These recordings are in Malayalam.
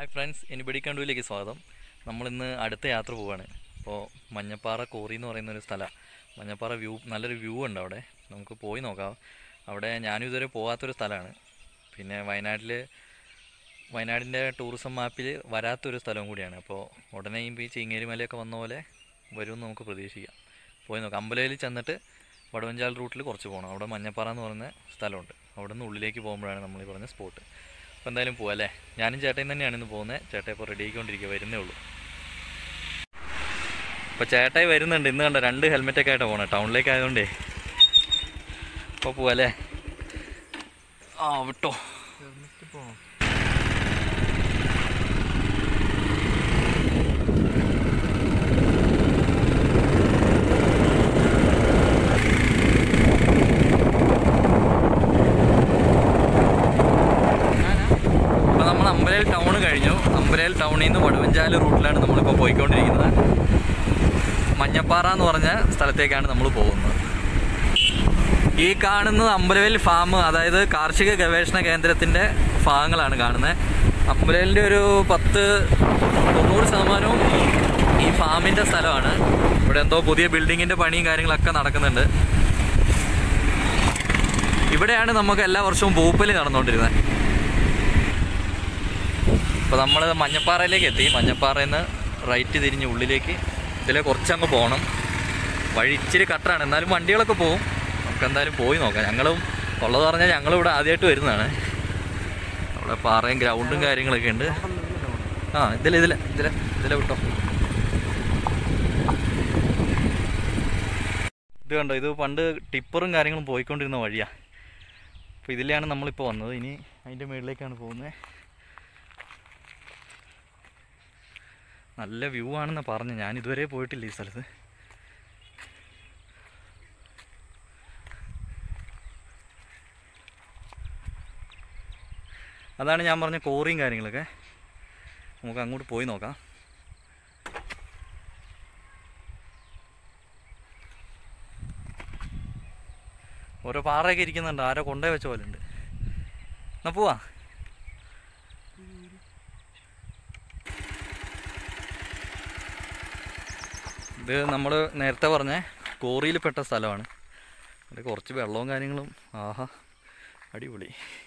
ഹായ് ഫ്രണ്ട്സ്, എനിബഡി കണ്ടുവിലേക്ക് സ്വാഗതം. നമ്മളിന്ന് അടുത്ത യാത്ര പോവുകയാണ്. അപ്പോൾ മഞ്ഞപ്പാറ കോറി എന്ന് പറയുന്നൊരു സ്ഥലമാണ്. മഞ്ഞപ്പാറ നല്ലൊരു വ്യൂ ഉണ്ട് അവിടെ, നമുക്ക് പോയി നോക്കാം. അവിടെ ഞാനും ഇതുവരെ പോകാത്തൊരു സ്ഥലമാണ്. പിന്നെ വയനാടിൻ്റെ ടൂറിസം മാപ്പിൽ വരാത്തൊരു സ്ഥലവും കൂടിയാണ്. അപ്പോൾ ഉടനെ ഈ ചിങ്ങേരി മലയൊക്കെ വന്ന പോലെ വരുമെന്ന് നമുക്ക് പ്രതീക്ഷിക്കാം. പോയി നോക്കാം. അമ്പലയിൽ ചെന്നിട്ട് വടവഞ്ചാൽ റൂട്ടിൽ കുറച്ച് പോകണം. അവിടെ മഞ്ഞപ്പാറ എന്ന് പറയുന്ന സ്ഥലമുണ്ട്. അവിടെ നിന്ന് ഉള്ളിലേക്ക് പോകുമ്പോഴാണ് നമ്മൾ ഈ പറഞ്ഞ സ്പോട്ട്. അപ്പോൾ എന്തായാലും പോവാം അല്ലേ. ഞാനും ചേട്ടൻ തന്നെയാണ് ഇന്ന് പോകുന്നത്. ചേട്ടൻ ഇപ്പോൾ റെഡി ആയിക്കൊണ്ടിരിക്കുക, വരുന്നേ ഉള്ളൂ. അപ്പോൾ ചേട്ടായി വരുന്നുണ്ട്. ഇന്ന് കണ്ട 2 ഹെൽമെറ്റൊക്കെ ആയിട്ടാണ് പോകണേ, ടൗണിലേക്ക് ആയതുകൊണ്ടേ. അപ്പോൾ പോവാം അല്ലേ. വിട്ടോ. അമ്പലയിൽ ടൗൺ കഴിഞ്ഞു. അമ്പലയിൽ ടൗണിൽ നിന്ന് വടവഞ്ചാൽ റൂട്ടിലാണ് നമ്മളിപ്പോൾ പോയിക്കൊണ്ടിരിക്കുന്നത്. മഞ്ഞപ്പാറ എന്ന് പറഞ്ഞ സ്ഥലത്തേക്കാണ് നമ്മൾ പോകുന്നത്. ഈ കാണുന്നത് അമ്പലവേൽ ഫാം, അതായത് കാർഷിക ഗവേഷണ കേന്ദ്രത്തിൻ്റെ ഭാഗങ്ങളാണ് കാണുന്നത്. അമ്പലവേലിൻ്റെ ഒരു 90% ഈ ഫാമിൻ്റെ സ്ഥലമാണ്. ഇവിടെ എന്തോ പുതിയ ബിൽഡിങ്ങിൻ്റെ പണിയും കാര്യങ്ങളൊക്കെ നടക്കുന്നുണ്ട്. ഇവിടെയാണ് നമുക്ക് എല്ലാ വർഷവും പൂപ്പലി നടന്നുകൊണ്ടിരുന്നത്. അപ്പോൾ നമ്മൾ മഞ്ഞപ്പാറയിലേക്ക് എത്തി. മഞ്ഞപ്പാറയിൽ നിന്ന് റൈറ്റ് തിരിഞ്ഞ് ഉള്ളിലേക്ക് ഇതിലെ കുറച്ചങ്ങ് പോകണം. വഴി ഇച്ചിരി കട്ടറാണ്, എന്നാലും വണ്ടികളൊക്കെ പോകും. നമുക്ക് എന്തായാലും പോയി നോക്കാം. ഞങ്ങളും ഉള്ളത് പറഞ്ഞാൽ ഞങ്ങളിവിടെ ആദ്യമായിട്ട് വരുന്നതാണ്. അവിടെ പാറയും ഗ്രൗണ്ടും കാര്യങ്ങളൊക്കെ ഉണ്ട്. ഇതിലെ വിട്ടോ. ഇത് കണ്ടോ, ഇത് പണ്ട് ടിപ്പറും കാര്യങ്ങളും പോയിക്കൊണ്ടിരുന്ന വഴിയാണ്. അപ്പോൾ ഇതിലെയാണ് നമ്മളിപ്പോൾ വന്നത്. ഇനി അതിൻ്റെ മുകളിലേക്കാണ് പോകുന്നത്. നല്ല വ്യൂ ആണെന്ന് പറഞ്ഞു. ഞാൻ ഇതുവരെ പോയിട്ടില്ല ഈ സ്ഥലത്ത്. അതാണ് ഞാൻ പറഞ്ഞ കോറിയും കാര്യങ്ങളൊക്കെ. നമുക്ക് അങ്ങോട്ട് പോയി നോക്കാം. ഓരോ പാറയൊക്കെ ഇരിക്കുന്നുണ്ട്, ആരോ കൊണ്ടേ വെച്ച പോലെ ഉണ്ട്. എന്നാ പോവാ. ഇത് നമ്മൾ നേരത്തെ പറഞ്ഞ കോറിയിൽപ്പെട്ട സ്ഥലമാണ്. ഇവിടെ കുറച്ച് വെള്ളവും കാര്യങ്ങളും. അടിപൊളി.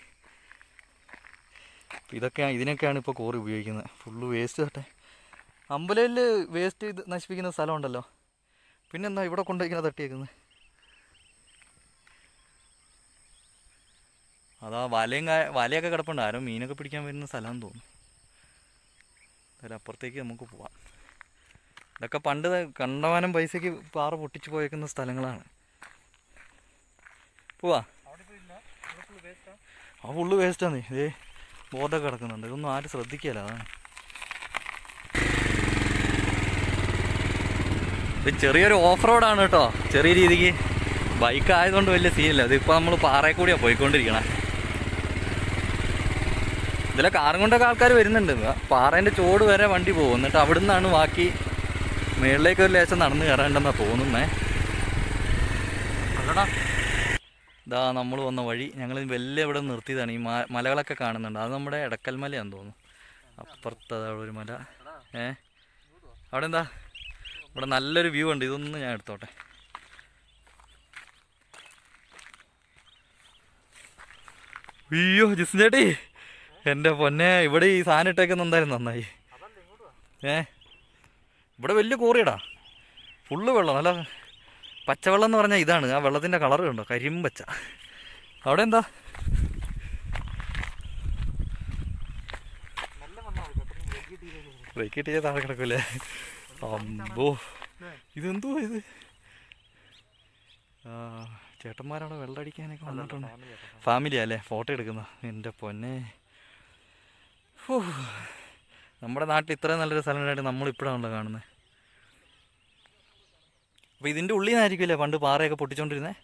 ഇതിനൊക്കെയാണ് ഇപ്പോൾ കോറി ഉപയോഗിക്കുന്നത്. ഫുള്ള് വേസ്റ്റ് തട്ടെ. അമ്പലയിൽ വേസ്റ്റ് ഇത് നശിപ്പിക്കുന്ന സ്ഥലമുണ്ടല്ലോ, പിന്നെന്താ ഇവിടെ കൊണ്ടുപോയിക്കുന്നത് തട്ടിയേക്കുന്നത്? അതാ വലയൊക്കെ കിടപ്പുണ്ട്. ആരോ മീനൊക്കെ പിടിക്കാൻ വരുന്ന സ്ഥലമാണെന്ന് തോന്നുന്നു. അതിലപ്പുറത്തേക്ക് നമുക്ക് പോവാം. ഇതൊക്കെ പണ്ട് കണ്ടമാനം പൈസയ്ക്ക് പാറ പൊട്ടിച്ചു പോയേക്കുന്ന സ്ഥലങ്ങളാണ്. പോവാ. ഫുള്ള് വേസ്റ്റാണ്. ഇതേ ബോർഡൊക്കെ കിടക്കുന്നുണ്ട്. ഇതൊന്നും ആരും ശ്രദ്ധിക്കില്ല. അതാണ് ഇത്. ചെറിയൊരു ഓഫ് റോഡാണ് കേട്ടോ, ചെറിയ രീതിക്ക്. ബൈക്ക് ആയതുകൊണ്ട് വലിയ സീനില്ല. ഇതിപ്പോൾ നമ്മൾ പാറയിൽ കൂടിയാണ് പോയിക്കൊണ്ടിരിക്കണേ. ഇതിലെ കാറും കൊണ്ടൊക്കെ ആൾക്കാർ വരുന്നുണ്ട്. പാറേൻ്റെ ചോട് വരെ വണ്ടി പോകും. എന്നിട്ട് അവിടെ നിന്നാണ് ബാക്കി മേളിലേക്ക് ഒരു ലേശം നടന്ന് കയറേണ്ടെന്നാണ് തോന്നുന്നേ. അല്ലടാ, ഇതാ നമ്മൾ വന്ന വഴി. ഞങ്ങൾ വലിയ ഇവിടെ നിർത്തിയതാണ്. ഈ മലകളൊക്കെ കാണുന്നുണ്ട്. അത് നമ്മുടെ എടക്കൽ മലയാണെന്ന് തോന്നുന്നു. അപ്പുറത്ത് ഒരു മല. അവിടെ എന്താ, ഇവിടെ നല്ലൊരു വ്യൂ ഉണ്ട്. ഇതൊന്നും ഞാൻ എടുത്തോട്ടെ. അയ്യോ ജിസ്ന ചേട്ടി, എൻ്റെ പൊന്നെ, ഇവിടെ ഈ സാധനം ഇട്ടേക്കുന്ന എന്തായാലും നന്നായി. ഇവിടെ വലിയ കോറിയടാ, ഫുള്ള് വെള്ളം. നല്ല പച്ചവെള്ളം എന്ന് പറഞ്ഞാൽ ഇതാണ്. ആ വെള്ളത്തിൻ്റെ കളറ് കണ്ടോ, കരിമ്പച്ച. അവിടെ എന്താ, വെക്കിട്ടിയ താഴെ കിടക്കൂലേ. അമ്പോ, ഇതെന്തോ ഇത്. ചേട്ടന്മാരവിടെ വെള്ളം അടിക്കാനൊക്കെ വന്നിട്ടുണ്ട്. ഫാമിലിയാ അല്ലേ ഫോട്ടോ എടുക്കുന്ന? എൻ്റെ പൊന്നെ, നമ്മുടെ നാട്ടിൽ ഇത്രയും നല്ലൊരു സ്ഥലമായിട്ട് നമ്മളിപ്പോഴാണല്ലോ കാണുന്നത്. അപ്പോൾ ഇതിൻ്റെ ഉള്ളിൽ നിന്നായിരിക്കുമല്ലേ പണ്ട് പാറയൊക്കെ പൊട്ടിച്ചോണ്ടിരുന്നത്?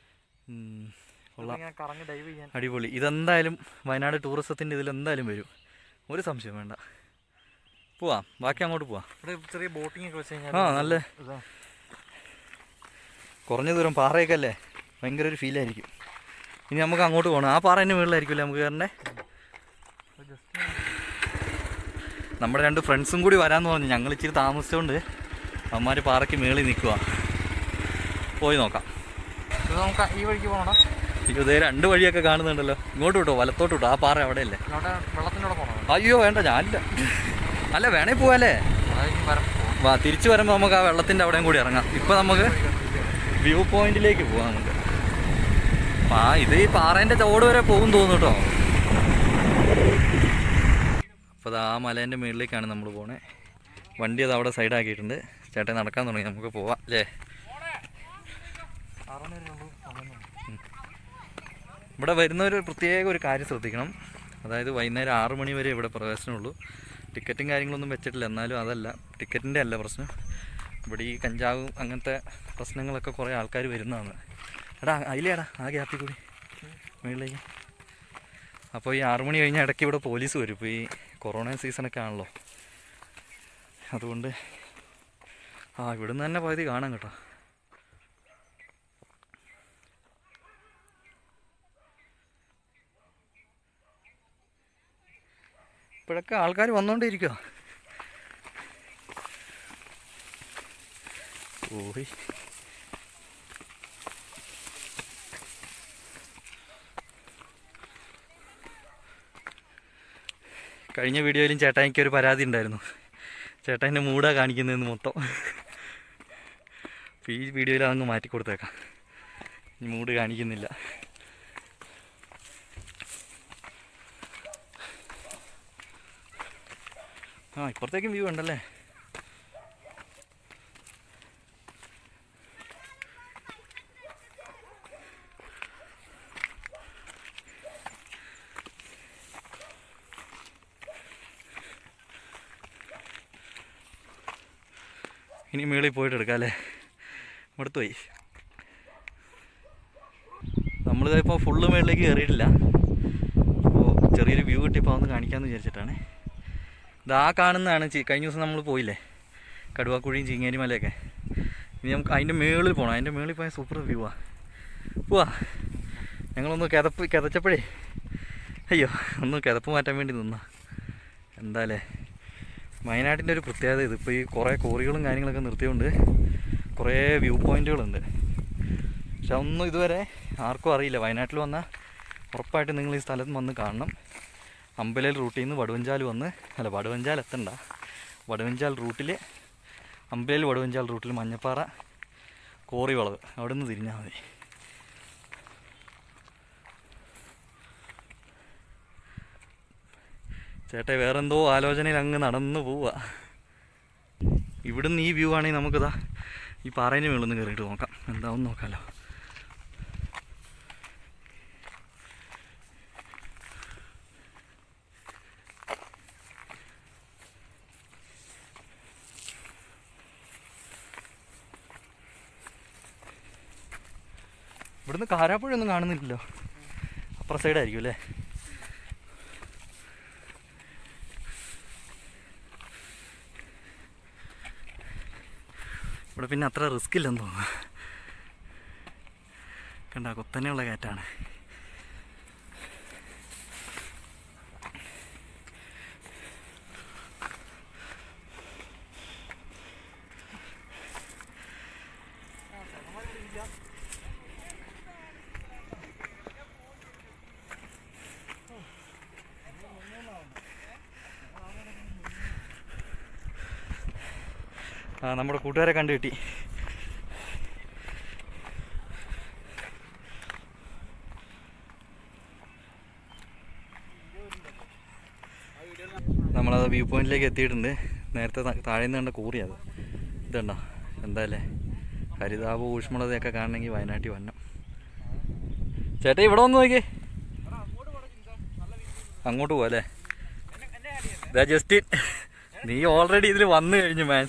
അടിപൊളി. ഇതെന്തായാലും വയനാട് ടൂറിസത്തിൻ്റെ ഇതിലെന്തായാലും വരും, ഒരു സംശയം വേണ്ട. പോവാം, ബാക്കി അങ്ങോട്ട് പോവാം. ചെറിയ ബോട്ടിംഗ് ഒക്കെ വെച്ച് കഴിഞ്ഞാൽ നല്ല കുറഞ്ഞ ദൂരം പാറയൊക്കെ അല്ലേ, ഭയങ്കര ഒരു ഫീലായിരിക്കും. ഇനി നമുക്ക് അങ്ങോട്ട് പോകണം. ആ പാറേൻ്റെ മുകളിലായിരിക്കുമല്ലേ നമുക്ക് കയറണ്ടേ? നമ്മുടെ 2 ഫ്രണ്ട്സും കൂടി വരാമെന്ന് പറഞ്ഞു. ഞങ്ങൾ ഇച്ചിരി താമസിച്ചുകൊണ്ട് അവന്മാർ പാറയ്ക്ക് മേളിൽ നിൽക്കുക. പോയി നോക്കാം. നമുക്ക് ഈ വഴിക്ക് പോകണോ? ഇതേ 2 വഴിയൊക്കെ കാണുന്നുണ്ടല്ലോ. ഇങ്ങോട്ട് വിട്ടോ, വലത്തോട്ട് വിട്ടോ. ആ പാറ അവിടെ അല്ലേ? വെള്ളത്തിനോടെ പോകണോ? അയ്യോ വേണ്ട, ഞാനില്ല. അല്ല വേണേ പോവാല്ലേ? വാ, തിരിച്ചു വരുമ്പോൾ നമുക്ക് ആ വെള്ളത്തിൻ്റെ അവിടെയും കൂടി ഇറങ്ങാം. ഇപ്പം നമുക്ക് വ്യൂ പോയിന്റിലേക്ക് പോവാം നമുക്ക്. ഇത് ഈ പാറേൻ്റെ ചോട് വരെ പോകും തോന്നുന്നു കേട്ടോ. അപ്പോൾ അത് ആ മലേൻ്റെ മുകളിലേക്കാണ് നമ്മൾ പോണേ. വണ്ടി അത് അവിടെ സൈഡാക്കിയിട്ടുണ്ട്. ചേട്ടൻ നടക്കാൻ തുടങ്ങി, നമുക്ക് പോവാം അല്ലേ? ഇവിടെ വരുന്നവർ പ്രത്യേക ഒരു കാര്യം ശ്രദ്ധിക്കണം. അതായത് വൈകുന്നേരം 6 മണി വരെ ഇവിടെ പ്രവേശനമുള്ളൂ. ടിക്കറ്റും കാര്യങ്ങളൊന്നും വെച്ചിട്ടില്ല. എന്നാലും അതല്ല, ടിക്കറ്റിൻ്റെ അല്ല പ്രശ്നം. ഇവിടെ ഈ കഞ്ചാവും അങ്ങനത്തെ പ്രശ്നങ്ങളൊക്കെ കുറേ ആൾക്കാർ വരുന്നതാണ്. എടാ അതിലേടാ ആ ഗ്യാപ്പിൽ കൂടി മുകളിലേക്ക്. അപ്പോൾ ഈ 6 മണി കഴിഞ്ഞാൽ ഇടയ്ക്ക് ഇവിടെ പോലീസ് വരും. ഇപ്പോൾ ഈ കൊറോണ സീസണൊക്കെ ആണല്ലോ, അതുകൊണ്ട് ഇവിടുന്ന് തന്നെ പകുതി കാണാം കേട്ടോ. ഇപ്പോഴൊക്കെ ആൾക്കാർ വന്നുകൊണ്ടിരിക്കുക. ഓഹി കഴിഞ്ഞ വീഡിയോയിലും ചേട്ടാ എനിക്കൊരു പരാതി ഉണ്ടായിരുന്നു. ചേട്ടാ എൻ്റെ മൂടാ കാണിക്കുന്നതെന്ന് മൊത്തം. അപ്പോൾ ഈ വീഡിയോയിൽ അതങ്ങ് മാറ്റി കൊടുത്തേക്കാം. ഈ മൂഡ് കാണിക്കുന്നില്ല. ഇപ്പുറത്തേക്കും വ്യൂ ഉണ്ടല്ലേ. ഇനി മുകളിൽ പോയിട്ട് എടുക്കാം അല്ലേ? ഇവിടുത്തെ പോയി നമ്മളിതിപ്പോൾ ഫുള്ള് മുകളിലേക്ക് കയറിയിട്ടില്ല. അപ്പോൾ ചെറിയൊരു വ്യൂ കിട്ടിയപ്പോൾ ഒന്ന് കാണിക്കാമെന്ന് വിചാരിച്ചിട്ടാണ്. ഇതാ കാണുന്നതാണ് കഴിഞ്ഞ ദിവസം നമ്മൾ പോയില്ലേ, കടുവാക്കുഴിയും ചീങ്ങേരി മലയൊക്കെ. ഇനി നമുക്ക് അതിൻ്റെ മുകളിൽ പോകണം. അതിൻ്റെ മുകളിൽ പോയാൽ സൂപ്പർ വ്യൂ പോവാ. ഞങ്ങളൊന്ന് കിതച്ചപ്പോഴേ അയ്യോ ഒന്ന് കിതപ്പ് മാറ്റാൻ വേണ്ടി നിന്നാ. എന്താല്ലേ വയനാട്ടിൻ്റെ ഒരു പ്രത്യേകത ഇത്. ഇപ്പോൾ ഈ കുറേ കോറികളും കാര്യങ്ങളൊക്കെ നിർത്തിയുകൊണ്ട് കുറേ വ്യൂ പോയിൻറ്റുകളുണ്ട്. പക്ഷെ ഒന്നും ഇതുവരെ ആർക്കും അറിയില്ല. വയനാട്ടിൽ വന്നാൽ ഉറപ്പായിട്ട് നിങ്ങൾ ഈ സ്ഥലത്ത് വന്ന് കാണണം. അമ്പലയിൽ റൂട്ടിൽ നിന്ന് വടുവഞ്ചാൽ വടുവഞ്ചാൽ എത്തണ്ട, വടുവഞ്ചാൽ റൂട്ടിൽ അമ്പലയിൽ വടുവഞ്ചാൽ റൂട്ടിൽ മഞ്ഞപ്പാറ കോറി വളവ് അവിടെ നിന്ന് തിരിഞ്ഞാൽ മതി. ചേട്ടാ വേറെന്തോ ആലോചനയിൽ അങ്ങ് നടന്നു പോവുക. ഇവിടുന്ന് ഈ വ്യൂ ആണെങ്കിൽ നമുക്കിതാ ഈ പാറേൻ്റെ മുകളിൽ നിന്ന് കയറിയിട്ട് നോക്കാം. എന്താവും നോക്കാമല്ലോ. ഇവിടുന്ന് കാരാപ്പുഴയൊന്നും കാണുന്നില്ലല്ലോ. അപ്പുറ സൈഡായിരിക്കും അല്ലേ? ഇവിടെ പിന്നെ അത്ര റിസ്ക് ഇല്ലെന്ന് തോന്നുന്നു. കണ്ട കുത്തനെയുള്ള കയറ്റാണ്. നമ്മുടെ കൂട്ടുകാരെ കണ്ടു കിട്ടി. നമ്മളത് വ്യൂ പോയിന്റിലേക്ക് എത്തിയിട്ടുണ്ട്. നേരത്തെ താഴെ നിന്ന് കണ്ട കൂറിയത് ഇതുണ്ടോ. എന്തായാലേ ഹരിതാപ ഊഷ്മളതയൊക്കെ കാണണമെങ്കിൽ വയനാട്ടിൽ വരണം. ചേട്ടാ ഇവിടെ വന്ന് നോക്കിയേ, അങ്ങോട്ട് പോവാ അല്ലേ? ഇതാ ജസ്റ്റ് നീ ഓൾറെഡി ഇതിൽ വന്നു കഴിഞ്ഞു മാൻ.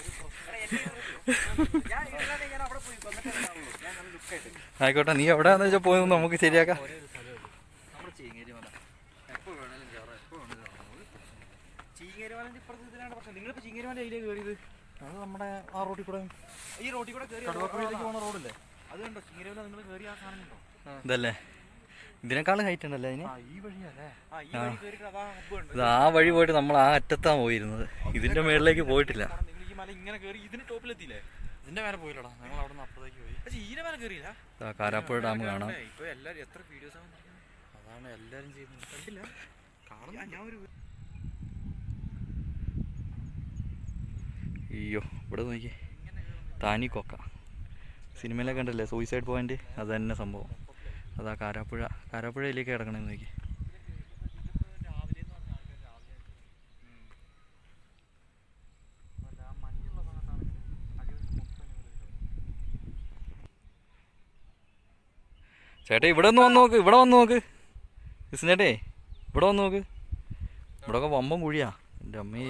ആയിക്കോട്ടെ, നീ എവിടെയാന്ന് വെച്ചാൽ പോയി നമുക്ക് ശരിയാക്കാം. നമ്മുടെ ആ റോഡിൽ കൂടെ ഈ റോഡിൽ കൂടെ കടുവാക്കുഴിയിലേക്ക് പോകുന്ന റോഡല്ലേ അത് കണ്ടോ? ചീങ്ങേരിമല നിങ്ങൾ കയറി ആ കാണുന്നുണ്ടോ? ഇതല്ലേ ഇതിനേക്കാളും ഹൈറ്റ് ഉണ്ടല്ലേ അതിന്? ഈ വഴിയല്ലേ? ഇത് ആ വഴി പോയിട്ട് നമ്മൾ ആ അറ്റത്താണ് പോയിരുന്നത്, ഇതിന്റെ മേളിലേക്ക് പോയിട്ടില്ല. ഈ മല ഇങ്ങനെ കയറി ഇതിന് ടോപ്പിലെത്തിയില്ലേ? ഇതിന്റെ മേലെ പോയില്ലടാ, ഞങ്ങൾ അവിടെ നിന്ന് അപ്പുറത്തേക്ക് പോയി. പക്ഷേ ഇതിന്റെ മേലെ കയറിയില്ല. കാരാപ്പുഴ ഡാം കാണാം. ഇപ്പൊ എല്ലാരും എത്ര വീഡിയോസ് അതാണ് എല്ലാരും ചെയ്യുന്നത്. കണ്ടില്ല കാണുന്ന ഞാൻ ഒരു അയ്യോ ഇവിടെ നോക്കിയേ, താനിക്കൊക്ക സിനിമയിലൊക്കെ കണ്ടല്ലേ സൂയിസൈഡ് പോയിന്റ്, അത് തന്നെ സംഭവം. അതാ കാരാപ്പുഴയിലേക്ക് കിടക്കണമെന്ന് നോക്കി. ചേട്ടാ ഇവിടെ ഒന്ന് വന്ന് നോക്ക്, ഇവിടെ വന്ന് നോക്ക് ചേട്ടേ, ഇവിടെ വന്ന് നോക്ക്. ഇവിടെ ഒക്കെ വമ്പം കുഴിയാ എൻ്റെ അമ്മേ.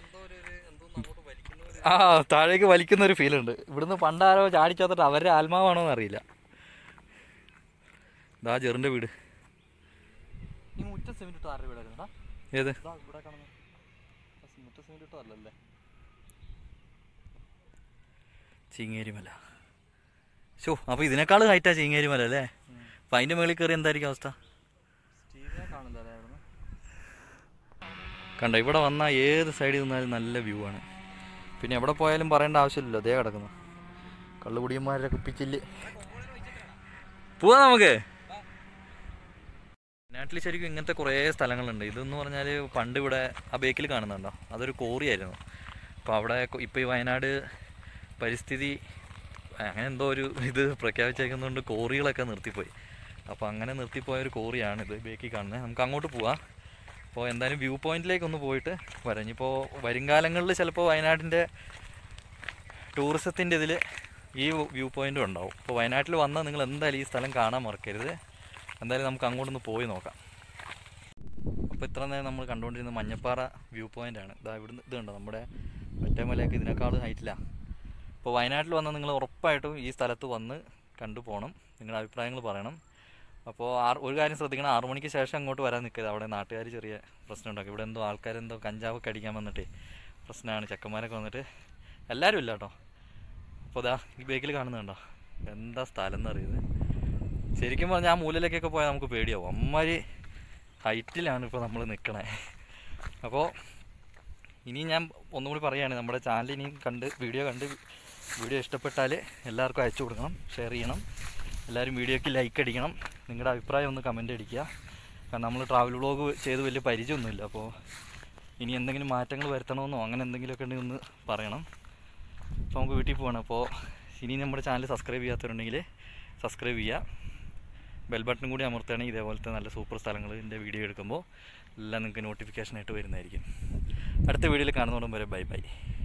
ആ താഴേക്ക് വലിക്കുന്ന ഒരു ഫീലുണ്ട്. ഇവിടുന്ന് പണ്ടാരോ ചാടിച്ചാത്തിട്ട് അവരുടെ ആത്മാവാണോ എന്നറിയില്ല. ഇതാ ജെറിൻ്റെ വീട്. ഏത് ചീങ്ങേരിമല. ഷോ അപ്പോൾ ഇതിനേക്കാൾ ഹൈറ്റാ ചീങ്ങേരിമല അല്ലേ? അപ്പം അതിൻ്റെ മുകളിൽ കയറി എന്തായിരിക്കും അവസ്ഥ? കണ്ടോ, ഇവിടെ വന്നാൽ ഏത് സൈഡിൽ നിന്നാലും നല്ല വ്യൂ ആണ്. പിന്നെ എവിടെ പോയാലും പറയേണ്ട ആവശ്യമില്ലല്ലോ, അതേ കിടക്കുന്നു. കള്ളുകുടിയന്മാരുടെ കുപ്പിച്ചില് പോവാ നമുക്ക്. നാട്ടിൽ ശരിക്കും ഇങ്ങനത്തെ കുറേ സ്ഥലങ്ങളുണ്ട്. ഇതെന്ന് പറഞ്ഞാൽ പണ്ട് ഇവിടെ ആ ബേക്കിൽ കാണുന്നുണ്ടോ, അതൊരു കോറിയായിരുന്നു. അപ്പോൾ അവിടെ ഇപ്പോൾ ഈ വയനാട് പരിസ്ഥിതി അങ്ങനെ എന്തോ ഒരു ഇത് പ്രഖ്യാപിച്ചേക്കുന്നതുകൊണ്ട് കോറികളൊക്കെ നിർത്തിപ്പോയി. അപ്പോൾ അങ്ങനെ നിർത്തിപ്പോയൊരു കോറിയാണ് ഇത് ബേക്കിൽ കാണുന്നത്. നമുക്ക് അങ്ങോട്ട് പോവാം. അപ്പോൾ എന്തായാലും വ്യൂ പോയിന്റിലേക്കൊന്ന് പോയിട്ട് വരാം. ഇനിയിപ്പോൾ വരും കാലങ്ങളിൽ ചിലപ്പോൾ വയനാടിൻ്റെ ടൂറിസത്തിൻ്റെ ഇതിൽ ഈ വ്യൂ പോയിൻറ്റും ഉണ്ടാവും. അപ്പോൾ വയനാട്ടിൽ വന്നാൽ നിങ്ങൾ എന്തായാലും ഈ സ്ഥലം കാണാൻ മറക്കരുത്. എന്തായാലും നമുക്ക് അങ്ങോട്ടൊന്ന് പോയി നോക്കാം. അപ്പോൾ ഇത്ര നേരം നമ്മൾ കണ്ടുകൊണ്ടിരുന്ന മഞ്ഞപ്പാറ വ്യൂ പോയിൻ്റാണ്. ഇതാ ഇവിടുന്ന് ഇത് കണ്ടോ, നമ്മുടെ ഒറ്റമലയൊക്കെ ഇതിനേക്കാൾ ഹൈറ്റിലാണ്. അപ്പോൾ വയനാട്ടിൽ വന്നാൽ നിങ്ങൾ ഉറപ്പായിട്ടും ഈ സ്ഥലത്ത് വന്ന് കണ്ടു പോകണം, നിങ്ങളുടെ അഭിപ്രായങ്ങൾ പറയണം. അപ്പോൾ ഒരു കാര്യം ശ്രദ്ധിക്കണം, 6 മണിക്ക് ശേഷം അങ്ങോട്ട് വരാൻ നിൽക്കരുത്. അവിടെ നാട്ടുകാർ ചെറിയ പ്രശ്നം ഉണ്ടാക്കും. ഇവിടെ എന്തോ ആൾക്കാരെന്തോ കഞ്ചാവൊക്കെ അടിക്കാൻ വന്നിട്ടേ പ്രശ്നമാണ്. ചെക്കന്മാരൊക്കെ വന്നിട്ട് എല്ലാവരും ഇല്ല കേട്ടോ. അപ്പോൾ അതാ ഈ ബേക്കിൽ കാണുന്നുണ്ടോ, എന്താ സ്ഥലം എന്ന് അറിയുന്നത്. ശരിക്കും പറഞ്ഞാൽ ആ മൂലയിലേക്കൊക്കെ പോയാൽ നമുക്ക് പേടിയാവും. അമ്മാതിരി ഹൈറ്റിലാണ് ഇപ്പോൾ നമ്മൾ നിൽക്കണേ. അപ്പോൾ ഇനി ഞാൻ ഒന്നുകൂടി പറയുകയാണ്, നമ്മുടെ ചാനൽ ഇനിയും വീഡിയോ ഇഷ്ടപ്പെട്ടാൽ എല്ലാവർക്കും അയച്ചു കൊടുക്കണം, ഷെയർ ചെയ്യണം. എല്ലാവരും വീഡിയോയ്ക്ക് ലൈക്ക് അടിക്കണം, നിങ്ങളുടെ അഭിപ്രായം ഒന്ന് കമൻ്റ് അടിക്കുക. കാരണം നമ്മൾ ട്രാവൽ വ്ളോഗ് ചെയ്ത് വലിയ പരിചയമൊന്നുമില്ല. അപ്പോൾ ഇനി എന്തെങ്കിലും മാറ്റങ്ങൾ വരുത്തണമെന്നോ അങ്ങനെ എന്തെങ്കിലുമൊക്കെ ഉണ്ടെങ്കിൽ ഒന്ന് പറയണം. അപ്പോൾ നമുക്ക് വീട്ടിൽ പോകണം. അപ്പോൾ ഇനി നമ്മുടെ ചാനൽ സബ്സ്ക്രൈബ് ചെയ്യാത്തവരുണ്ടെങ്കിൽ സബ്സ്ക്രൈബ് ചെയ്യുക, ബെൽ ബട്ടൺ കൂടി അമർത്തുകയാണെങ്കിൽ ഇതേപോലത്തെ നല്ല സൂപ്പർ സ്ഥലങ്ങളിൻ്റെ വീഡിയോ എടുക്കുമ്പോൾ എല്ലാം നിങ്ങൾക്ക് നോട്ടിഫിക്കേഷനായിട്ട് വരുന്നതായിരിക്കും. അടുത്ത വീഡിയോയിൽ കാണുന്നതോടും വരെ ബൈ ബൈ.